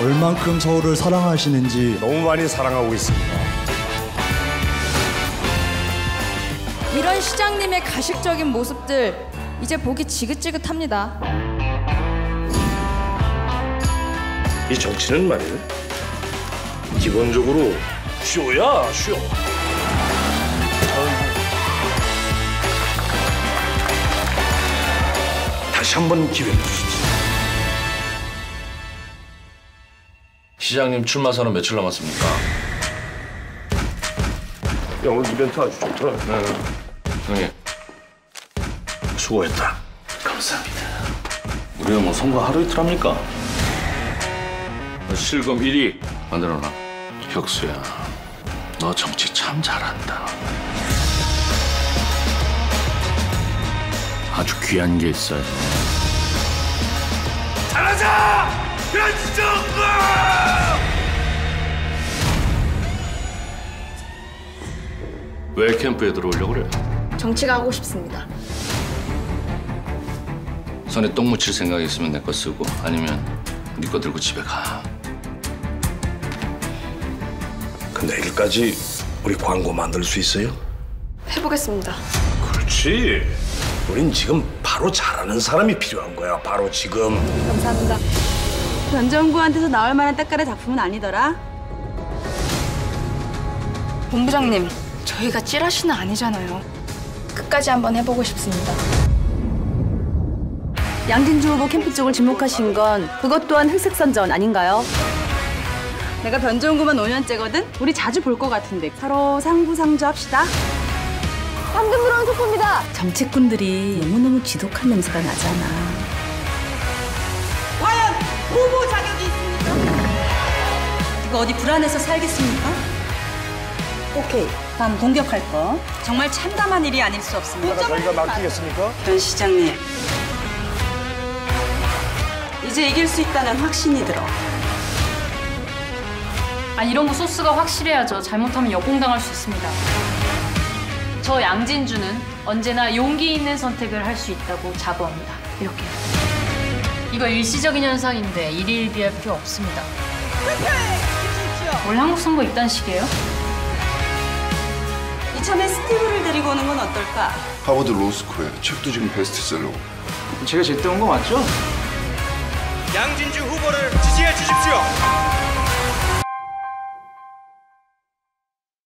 얼만큼 서울을 사랑하시는지 너무 많이 사랑하고 있습니다. 이런 시장님의 가식적인 모습들 이제 보기 지긋지긋합니다. 이 정치는 말이에요. 기본적으로 쇼야, 쇼. 다시 한번 기회를 주시지. 시장님 출마 선언 며칠 남았습니까? 야, 오늘 이벤트 아주 좋다. 형님, 수고했다. 감사합니다. 우리는 뭐 선거 하루 이틀 합니까? 실검 1위 만들어놔. 혁수야, 너 정치 참 잘한다. 아주 귀한 게 있어요. 잘하자! 변정부! 왜 캠프에 들어오려고 그래? 정치가 하고 싶습니다. 손에 똥 묻힐 생각 있으면 내 거 쓰고 아니면 네 거 들고 집에 가. 그 내일까지 우리 광고 만들 수 있어요? 해보겠습니다. 그렇지. 우린 지금 바로 잘하는 사람이 필요한 거야. 바로 지금. 감사합니다. 변정구한테서 나올 만한 때깔의 작품은 아니더라. 본부장님, 저희가 찌라시는 아니잖아요. 끝까지 한번 해보고 싶습니다. 양진주 후보 캠프 쪽을 지목하신 건 그것 또한 흑색선전 아닌가요? 내가 변정구만 5년째거든? 우리 자주 볼 것 같은데 서로 상부상조합시다. 방금 들어온 속보입니다. 정치꾼들이 너무너무 지독한 냄새가 나잖아. 과연 후보 자격이 있습니까? 이거 어디 불안해서 살겠습니까? 오케이, 다음 공격할 거. 정말 참담한 일이 아닐 수 없습니다. 저희가 맡기겠습니까? 변 시장님, 이제 이길 수 있다는 확신이 들어. 아, 이런 거 소스가 확실해야죠. 잘못하면 역공당할 수 있습니다. 저 양진주는 언제나 용기 있는 선택을 할 수 있다고 자부합니다. 이렇게. 이거 일시적인 현상인데 일희일비할 필요 없습니다. 원래 한국 선거 이딴 식이에요? 이참에 스티브를 데리고 오는 건 어떨까? 하버드 로스쿨에 책도 지금 베스트셀러. 제가 제때 온 거 맞죠? 양진주 후보를 지지해 주십시오.